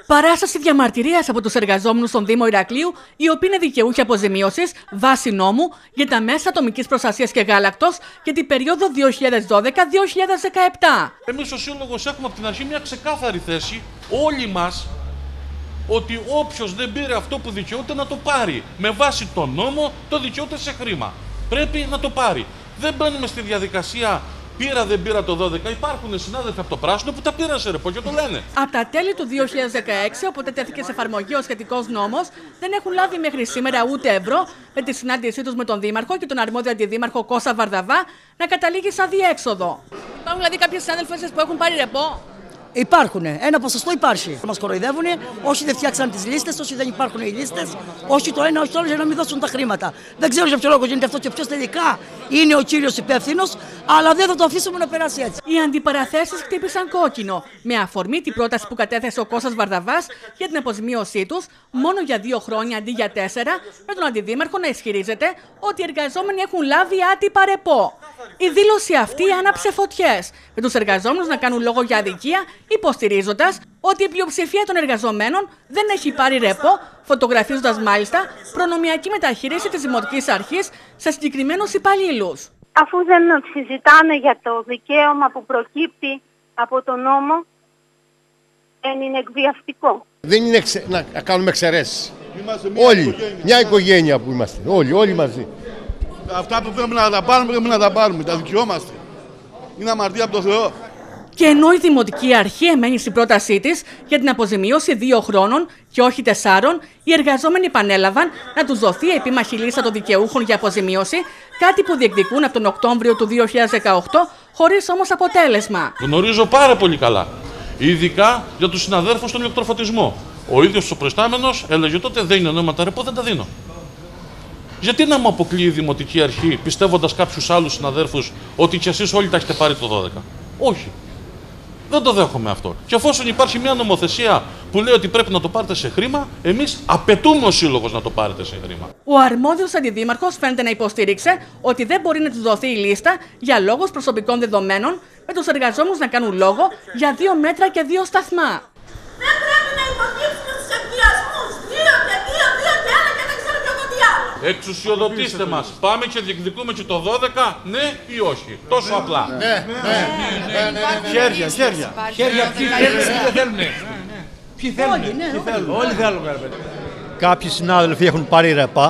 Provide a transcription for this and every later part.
Παράσταση διαμαρτυρίας από τους εργαζόμενους στον Δήμο Ηρακλείου, οι οποίοι είναι δικαιούχοι αποζημίωσης βάσει νόμου για τα μέσα ατομικής προστασίας και γάλακτος για την περίοδο 2012-2017. Εμείς ως Σύλλογος έχουμε από την αρχή μια ξεκάθαρη θέση, όλοι μας, ότι όποιος δεν πήρε αυτό που δικαιούται να το πάρει. Με βάση τον νόμο το δικαιούται σε χρήμα. Πρέπει να το πάρει. Δεν μπαίνουμε στη διαδικασία πήρα δεν πήρα το 12. Υπάρχουν συνάδελφοι από το πράσινο που τα πήραν σε ρεπό και το λένε. Από τα τέλη του 2016, όποτε τέθηκε σε εφαρμογή ο σχετικός νόμος, δεν έχουν λάβει μέχρι σήμερα ούτε ευρώ, με τη συνάντησή τους με τον Δήμαρχο και τον αρμόδιο αντιδήμαρχο Κώστα Βαρδαβά να καταλήγει σαν διέξοδο. Υπάρχουν δηλαδή κάποιοι συνάδελφοι που έχουν πάρει ρεπό. Υπάρχουν. Ένα ποσοστό υπάρχει. Μας κοροϊδεύουν όσοι δεν φτιάξαν τις λίστες, όσοι δεν υπάρχουν οι λίστες, όσοι το ένα, όσοι το άλλο για να μην δώσουν τα χρήματα. Δεν ξέρω για ποιο λόγο γίνεται αυτό και ποιος τελικά είναι ο κύριος υπεύθυνος, αλλά δεν θα το αφήσουμε να περάσει έτσι. Οι αντιπαραθέσεις χτύπησαν κόκκινο, με αφορμή την πρόταση που κατέθεσε ο Κώστας Βαρδαβάς για την αποζημίωσή τους μόνο για 2 χρόνια αντί για 4, με τον αντιδήμαρχο να ισχυρίζεται ότι οι εργαζόμενοι έχουν λάβει άτυπα ρεπό. Η δήλωση αυτή άναψε φωτιές, με τους εργαζόμενους να κάνουν λόγο για αδικία, υποστηρίζοντας ότι η πλειοψηφία των εργαζομένων δεν έχει πάρει ρεπό, φωτογραφίζοντας μάλιστα προνομιακή μεταχείριση της Δημοτικής Αρχής σε συγκεκριμένους υπαλλήλους. Αφού δεν συζητάνε για το δικαίωμα που προκύπτει από τον νόμο, δεν είναι εκβιαστικό. Δεν είναι να κάνουμε εξαιρέσεις. Όλοι, μια οικογένεια που είμαστε, όλοι μαζί. Αυτά που πρέπει να τα πάρουμε, πρέπει να τα πάρουμε. Τα δικαιόμαστε. Είναι αμαρτία από τον Θεό. Και ενώ η Δημοτική Αρχή εμένει στην πρότασή της για την αποζημίωση 2 χρόνων και όχι 4, οι εργαζόμενοι επανέλαβαν να τους δοθεί επίμαχη λίστα των δικαιούχων για αποζημίωση, κάτι που διεκδικούν από τον Οκτώβριο του 2018, χωρίς όμως αποτέλεσμα. Γνωρίζω πάρα πολύ καλά, ειδικά για τους συναδέρφους στον ηλεκτροφωτισμό. Ο ίδιος ο προϊστάμενος έλεγε τότε δεν είναι νόημα τα ρεπό, δεν τα δίνω. Γιατί να μου αποκλείει η Δημοτική Αρχή, πιστεύοντας κάποιους άλλους συναδέρφους, ότι κι εσείς όλοι τα έχετε πάρει το 12. Όχι. Δεν το δέχομαι αυτό. Και εφόσον υπάρχει μια νομοθεσία που λέει ότι πρέπει να το πάρετε σε χρήμα, εμείς απαιτούμε ως Σύλλογος να το πάρετε σε χρήμα. Ο αρμόδιος αντιδήμαρχος φαίνεται να υποστήριξε ότι δεν μπορεί να τους δοθεί η λίστα για λόγους προσωπικών δεδομένων, με τους εργαζόμενους να κάνουν λόγο για 2 μέτρα και 2 σταθμά. Δεν πρέπει να υποκύψουμε στους εκβιασμούς. 2 και 2, 2 και 1 και δεν ξέρω και εγώ τι άλλο. Εξουσιοδοτήστε μας. Πάμε και διεκδικούμε και το 12, ναι ή όχι. Τόσο απλά. Χέρια. Ποιοι θέλουν. Ποιοι θέλουν. Όλοι θέλουμε. Κάποιοι συνάδελφοι έχουν πάρει ρεπά.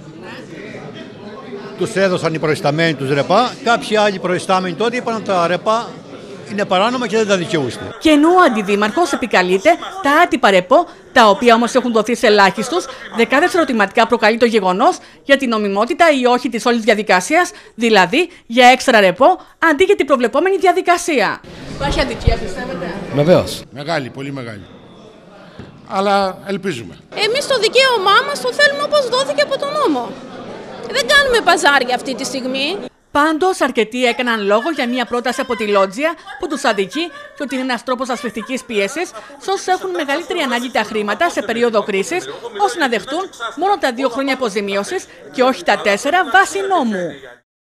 Τους έδωσαν οι προϊσταμένοι τους ρεπά. Κάποιοι άλλοι προϊστάμενοι τότε είπαν ότι τα ρεπά είναι παράνομα και δεν τα δικαιούστε. Και ενώ ο αντιδήμαρχος επικαλείται τα άτυπα ρεπό, τα οποία όμως έχουν δοθεί σε ελάχιστους, δεκάδες ερωτηματικά προκαλεί το γεγονός για την νομιμότητα ή όχι της όλης διαδικασίας, δηλαδή για έξτρα ρεπό αντί για την προβλεπόμενη διαδικασία. Υπάρχει αδικία, πιστεύετε? Βεβαίως. Μεγάλη, πολύ μεγάλη. Αλλά ελπίζουμε. Εμείς το δικαίωμά μας το θέλουμε όπως δόθηκε από τον νόμο. Δεν κάνουμε παζάρια αυτή τη στιγμή. Πάντως, αρκετοί έκαναν λόγο για μια πρόταση από τη Λότζια που τους αδικεί και ότι είναι ένας τρόπος ασφυκτικής πίεσης σε όσους έχουν μεγαλύτερη ανάγκη τα χρήματα σε περίοδο κρίσης, ώστε να δεχτούν μόνο τα 2 χρόνια αποζημίωσης και όχι τα 4 βάσει νόμου.